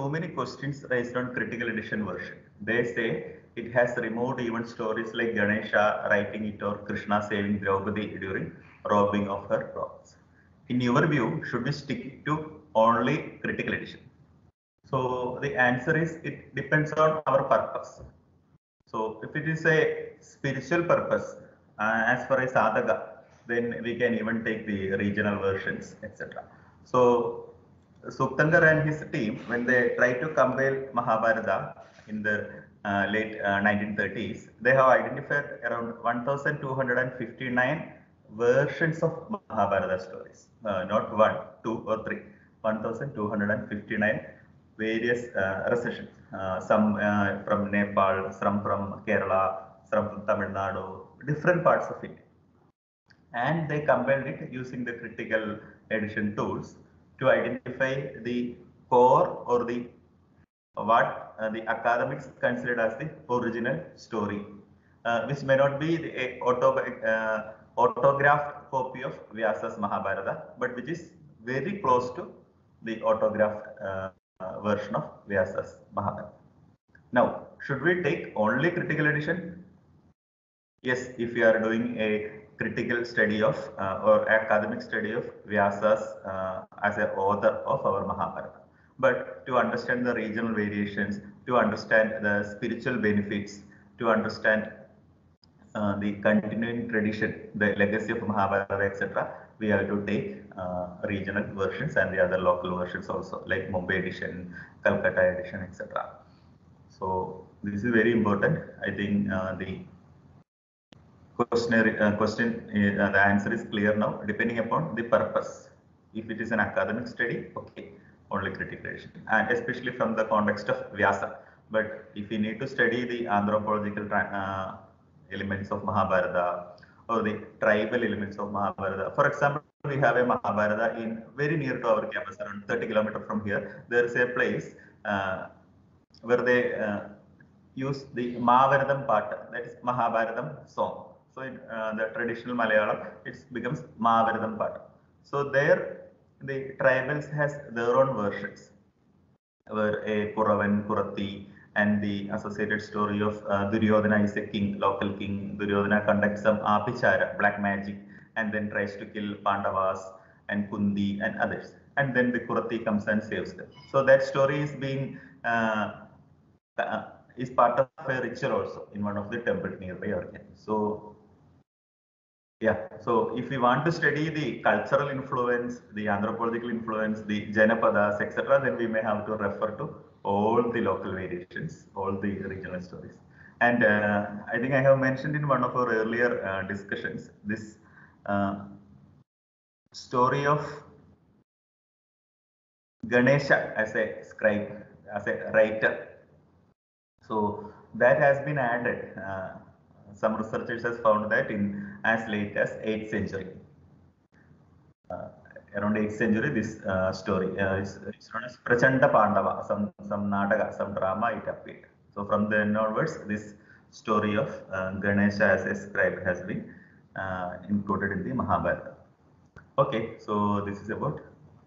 too many questions raised on critical edition version. They say it has removed even stories like Ganesha writing it or Krishna saving Draupadi during robbing of her clothes. In your view, should we stick to only critical edition? So the answer is it depends on our purpose. So if it is a spiritual purpose, as far as Sadhaka, then we can even take the regional versions, etc. So Suktankar and his team, when they try to compile Mahabharata in the late 1930s, they have identified around 1,259 versions of Mahabharata stories, not one, two, or three. 1,259 various recessions. Some from Nepal, some from Kerala, some from Tamil Nadu, different parts of India. And they compiled it using the critical edition tools to identify the core or the what the academics considered as the original story, which may not be the autographed copy of Vyasa's Mahabharata, but which is very close to the autographed version of Vyasa's Mahabharata. Now, should we take only critical edition? Yes, if you are doing a critical study of or academic study of Vyasa's as an author of our Mahabharata. But to understand the regional variations, to understand the spiritual benefits, to understand the continuing tradition, the legacy of Mahabharata, etc., we have to take regional versions and the other local versions also, like Mumbai edition, Calcutta edition, etc. So this is very important. I think the the answer is clear now, depending upon the purpose. If it is an academic study, okay, only critical edition, and especially from the context of Vyasa. But if you need to study the anthropological elements of Mahabharata or the tribal elements of Mahabharata, for example, we have a Mahabharata in very near to our campus, around 30 kilometers from here. There is a place where they use the Mahabharatam part, that is Mahabharatam song. So in the traditional Malayalam, it becomes Mahabharatam part. So there, the tribals has their own versions, where a Kuravan, Kurati, and the associated story of Duryodhana is a king, local king. Duryodhana conducts some Apichara, black magic, and then tries to kill Pandavas and Kundi and others. And then the Kurati comes and saves them. So that story is being is part of a ritual also in one of the temples nearby our campus. So yeah, so if we want to study the cultural influence, the anthropological influence, the Janapadas, etc., then we may have to refer to all the local variations, all the regional stories. And I think I have mentioned in one of our earlier discussions, this story of Ganesha as a scribe, as a writer. So that has been added. Some researchers have found that in as late as 8th century. Around 8th century, this story is known as Prachanda Pandava, some Nataka, some drama it appeared. So from then onwards, this story of Ganesha as a scribe has been included in the Mahabharata. Okay, so this is about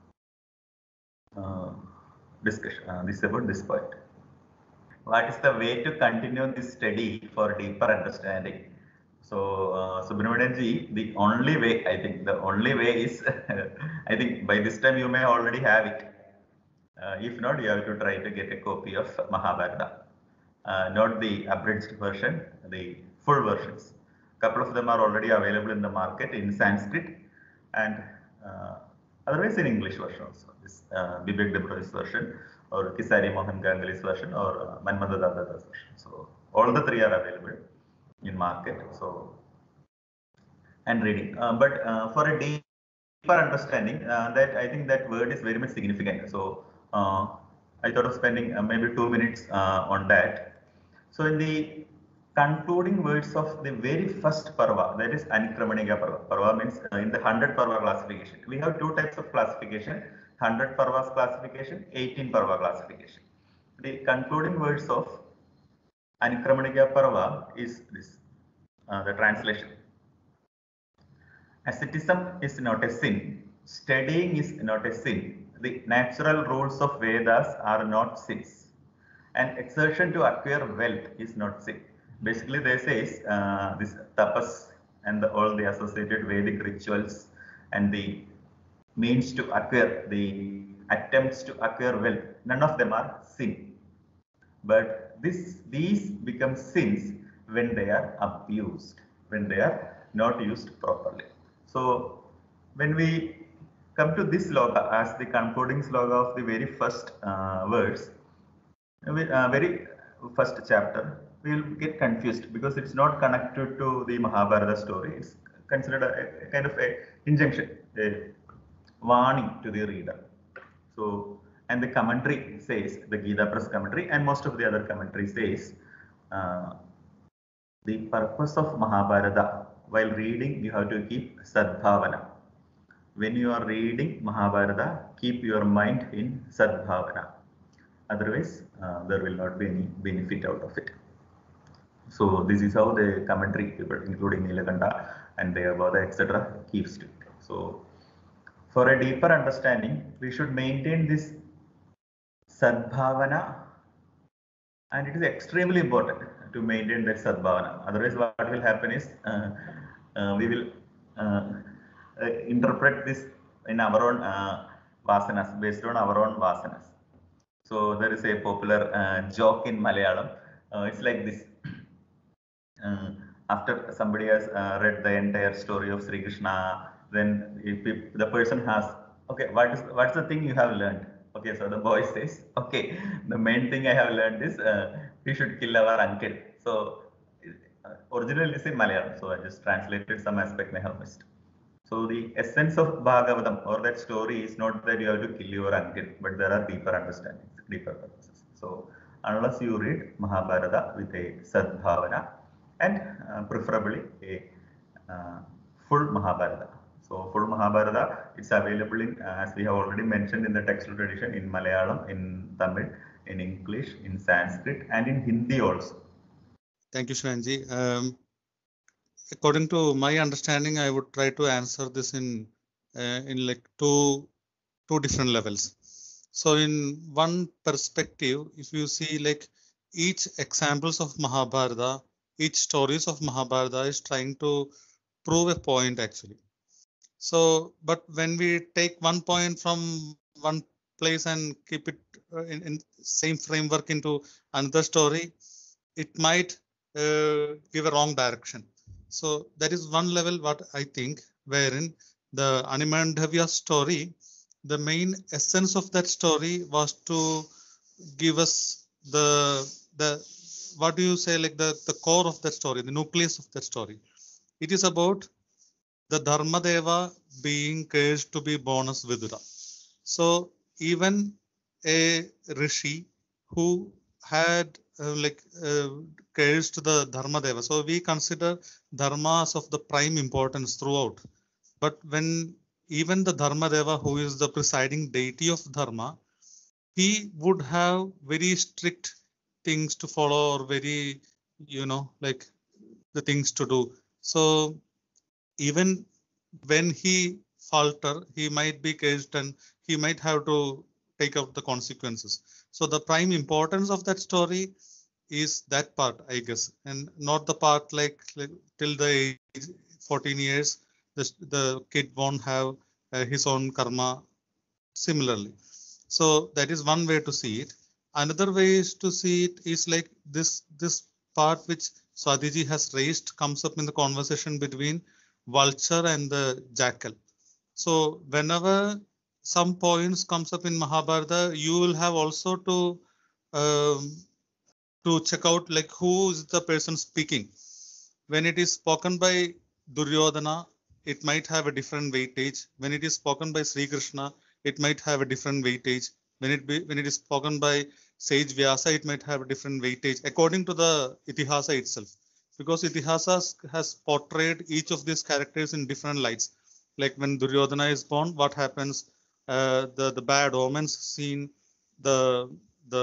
discussion. This is about this point. What is the way to continue this study for deeper understanding? So, Subramanian ji, the only way, I think, the only way is, I think by this time you may already have it. If not, you have to try to get a copy of Mahabharata. Not the abridged version, the full versions. Couple of them are already available in the market in Sanskrit and otherwise in English version also. This Bibek Debroy's version or Kisari Mohan Ganguly's version or Manmada Datta's version. So all the three are available in market. So and reading, but for a deeper understanding, that I think that word is very much significant. So I thought of spending maybe 2 minutes on that. So in the concluding words of the very first Parva, that is Anikramanika Parva. Parva means in the 100 Parva classification. We have two types of classification, 100 Parvas classification, 18 Parva classification. The concluding words of Anikramanika Parva is this, the translation. Asceticism is not a sin, studying is not a sin, the natural rules of Vedas are not sins, and exertion to acquire wealth is not sin. Basically, they say this tapas and all the associated Vedic rituals and the means to acquire, the attempts to acquire wealth, none of them are sin. But these become sins when they are abused, when they are not used properly. So when we come to this sloka as the concluding sloka of the very first verse, very first chapter, we will get confused because it's not connected to the Mahabharata story. It's considered a kind of a injunction, a warning to the reader. So, and the commentary says, the Gita Press commentary and most of the other commentary says, the purpose of Mahabharata, while reading, you have to keep Sadbhavana. When you are reading Mahabharata, keep your mind in Sadbhavana. Otherwise, there will not be any benefit out of it. So this is how the commentary people, including Nilakanta and Devabodha, etc., keeps to it. So for a deeper understanding, we should maintain this Sadbhavana, and it is extremely important to maintain that Sadbhavana. Otherwise, what will happen is we will interpret this in our own vasanas, based on our own vasanas. So there is a popular joke in Malayalam. It's like this. After somebody has read the entire story of Sri Krishna, then if the person has, okay, what's the thing you have learned? Okay, so the boy says, okay, the main thing I have learned is we should kill our uncle. So originally it's in Malayalam, so I just translated some aspect I have missed. So the essence of Bhagavatam or that story is not that you have to kill your uncle, but there are deeper understandings, deeper purposes. So unless you read Mahabharata with a Sadbhavana and preferably a full Mahabharata. So full Mahabharata, it's available in, as we have already mentioned in the textual tradition, in Malayalam, in Tamil, in English, in Sanskrit, and in Hindi also. Thank you, Shranji. According to my understanding, I would try to answer this in like two different levels. So in one perspective, if you see like each examples of Mahabharata, each stories of Mahabharata is trying to prove a point actually. So, but when we take one point from one place and keep it in same framework into another story, it might give a wrong direction. So that is one level what I think, wherein the Animandhavya story, the main essence of that story was to give us the what do you say, like the core of that story, the nucleus of that story. It is about the Dharmadeva being cursed to be born as Vidura. So even a rishi who had cursed the Dharmadeva. So we consider dharmas of the prime importance throughout. But when even the Dharmadeva, who is the presiding deity of Dharma, he would have very strict things to follow or very, like the things to do. So even when he falter, he might be caged and he might have to take out the consequences. So the prime importance of that story is that part, I guess, and not the part like till the age 14 years, the kid won't have his own karma similarly. So that is one way to see it. Another way is to see it is like this part which Swadhiji has raised comes up in the conversation between vulture and the jackal. So whenever some points comes up in Mahabharata, you will have also to check out like who is the person speaking. When it is spoken by Duryodhana, it might have a different weightage. When it is spoken by Sri Krishna, it might have a different weightage. When it is spoken by Sage Vyasa, it might have a different weightage according to the Itihasa itself. Because Itihasa has portrayed each of these characters in different lights. Like when Duryodhana is born, what happens? The bad omens seen, the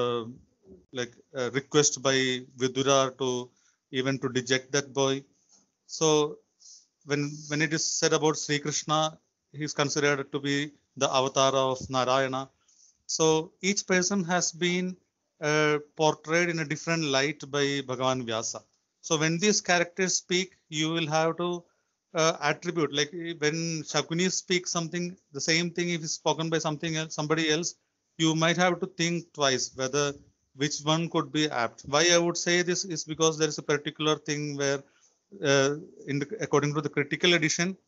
request by Vidura to even to deject that boy. So when it is said about Sri Krishna, he's considered to be the avatar of Narayana. So each person has been portrayed in a different light by Bhagavan Vyasa. So when these characters speak, you will have to attribute, like when Shakuni speaks something, the same thing if it's spoken by somebody else, you might have to think twice whether which one could be apt. Why I would say this is because there is a particular thing where according to the critical edition,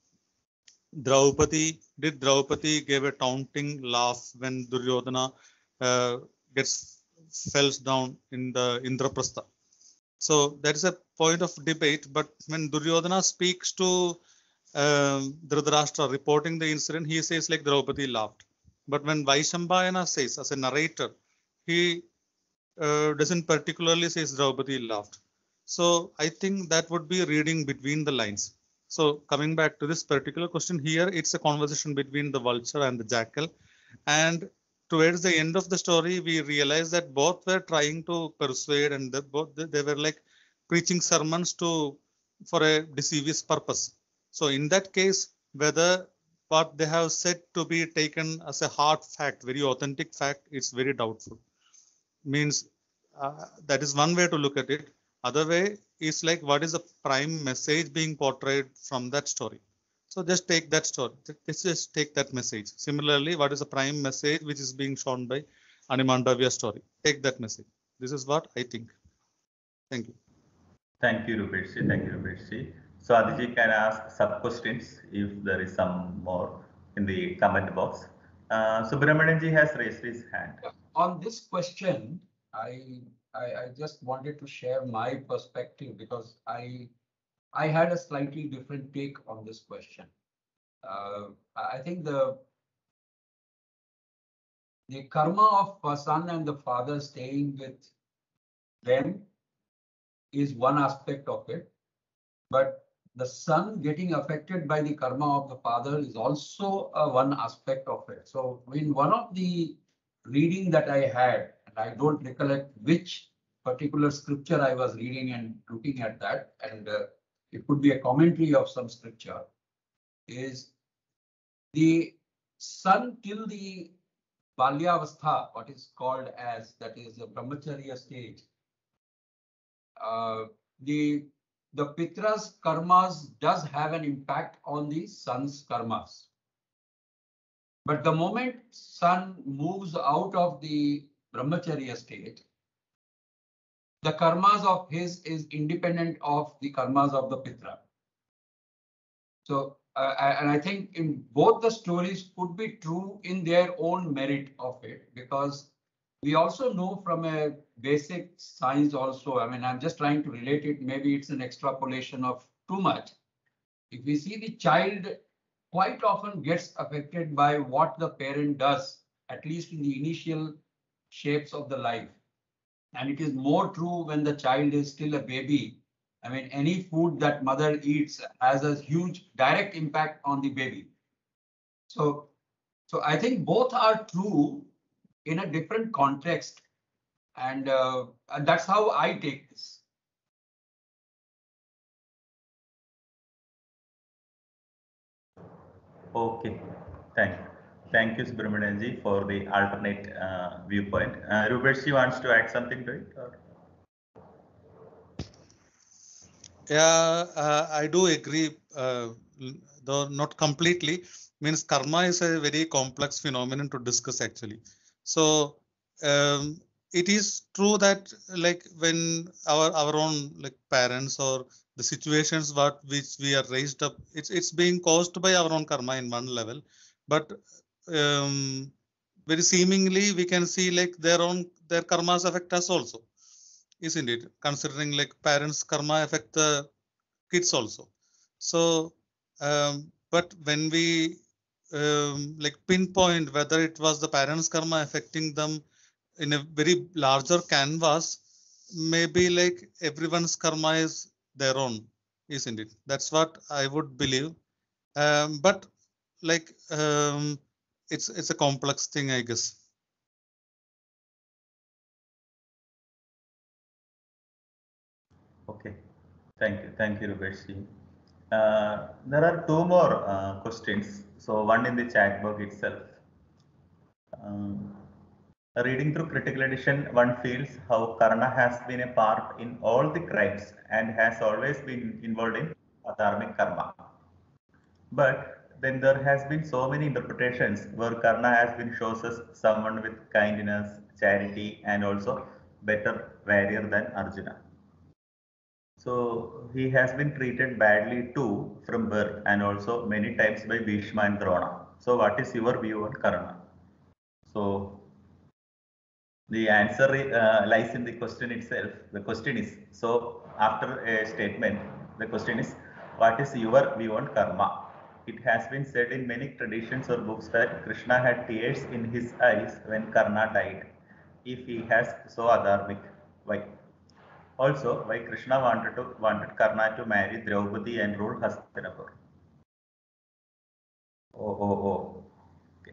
Draupadi gave a taunting laugh when Duryodhana gets falls down in the Indraprastha. So that is a point of debate. But when Duryodhana speaks to Dhritarashtra reporting the incident, he says like Draupadi laughed. But when Vaishambhayana says as a narrator, he doesn't particularly says Draupadi laughed. So I think that would be reading between the lines. So coming back to this particular question here, it's a conversation between the vulture and the jackal. And towards the end of the story, we realize that both were trying to persuade, and they were like preaching sermons for a deceivious purpose. So in that case, whether what they have said to be taken as a hard fact, very authentic fact, it's very doubtful. Means that is one way to look at it. Other way is like, what is the prime message being portrayed from that story? So just take that story. Just take that message. Similarly, what is the prime message which is being shown by Animandavya story? Take that message. This is what I think. Thank you. Thank you, Rupesh. Thank you, Rupesh. So Adiji can ask sub questions if there is some more in the comment box. Subramanianji has raised his hand. On this question, I just wanted to share my perspective because I had a slightly different take on this question. I think the karma of a son and the father staying with them is one aspect of it, but the son getting affected by the karma of the father is also one aspect of it. So in one of the reading that I had, and I don't recollect which particular scripture I was reading and looking at that, and it could be a commentary of some scripture, is the son till the Balyavastha, what is called as, that is the brahmacharya stage, the Pitra's karmas does have an impact on the son's karmas. But the moment son moves out of the brahmacharya state, the karmas of his is independent of the karmas of the Pitra. So, and I think in both the stories could be true in their own merit of it, because we also know from a basic science also, I mean, I'm just trying to relate it, maybe it's an extrapolation of too much. If we see the child quite often gets affected by what the parent does, at least in the initial shapes of the life. And it is more true when the child is still a baby. I mean, any food that mother eats has a huge direct impact on the baby. So I think both are true in a different context. And that's how I take this. Okay, thank you, Subramanianji, for the alternate viewpoint. Rupesh wants to add something to it? Or? Yeah, I do agree, though not completely. Means karma is a very complex phenomenon to discuss actually. So it is true that like when our own like parents or the situations which we are raised up, it's being caused by our own karma in one level, but very seemingly we can see like their karmas affect us also, isn't it? Considering like parents' karma affect the kids also. So, but when we like pinpoint whether it was the parents' karma affecting them in a very larger canvas, maybe like everyone's karma is their own, isn't it? That's what I would believe. But like it's a complex thing, I guess. Okay, thank you, Rupesh. There are two more questions So one in the chat box itself. Reading through critical edition, one feels how Karna has been a part in all the crimes and has always been involved in adharmic karma. But then there has been so many interpretations where Karna has been shown as someone with kindness, charity, and also better warrior than Arjuna. So he has been treated badly too from birth and also many times by Bhishma and Drona. So what is your view on Karna? So the answer lies in the question itself. The question is, so after a statement, the question is, what is your view on karma? It has been said in many traditions or books that Krishna had tears in his eyes when Karna died. If he has so adharmic, why? Also, why Krishna wanted Karna to marry Draupadi and rule Hastinapur? Oh. Okay.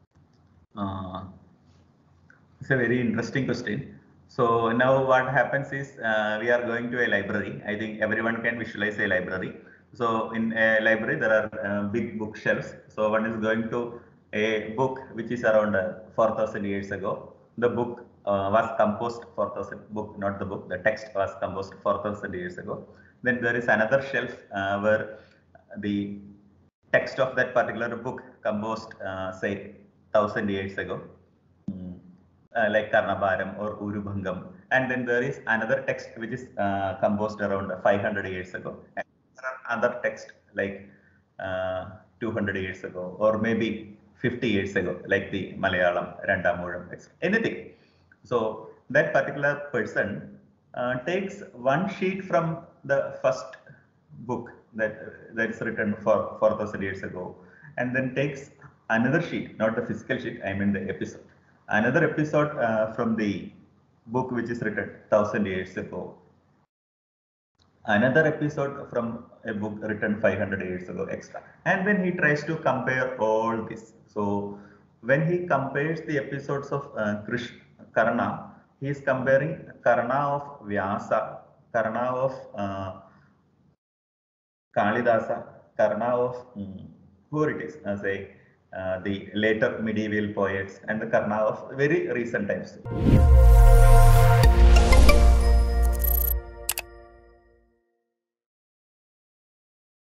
It's a very interesting question. So now what happens is we are going to a library. I think everyone can visualize a library. So in a library there are big bookshelves. So one is going to a book which is around 4,000 years ago. The book was composed 4,000 book, not the book. The text was composed 4,000 years ago. Then there is another shelf where the text of that particular book composed say 1,000 years ago. Like Karnabharam or Urubhangam. And then there is another text which is composed around 500 years ago. And there are other texts like 200 years ago or maybe 50 years ago, like the Malayalam, Randamoolam, anything. So that particular person takes one sheet from the first book that is written for 4,000 years ago, and then takes another sheet, not the physical sheet, I mean the episode. Another episode from the book which is written 1,000 years ago. Another episode from a book written 500 years ago extra. And then he tries to compare all this. So when he compares the episodes of Karna, he is comparing Karna of Vyasa, Karna of Kalidasa, Karna of who it is, say the later medieval poets, and the Karna of very recent times.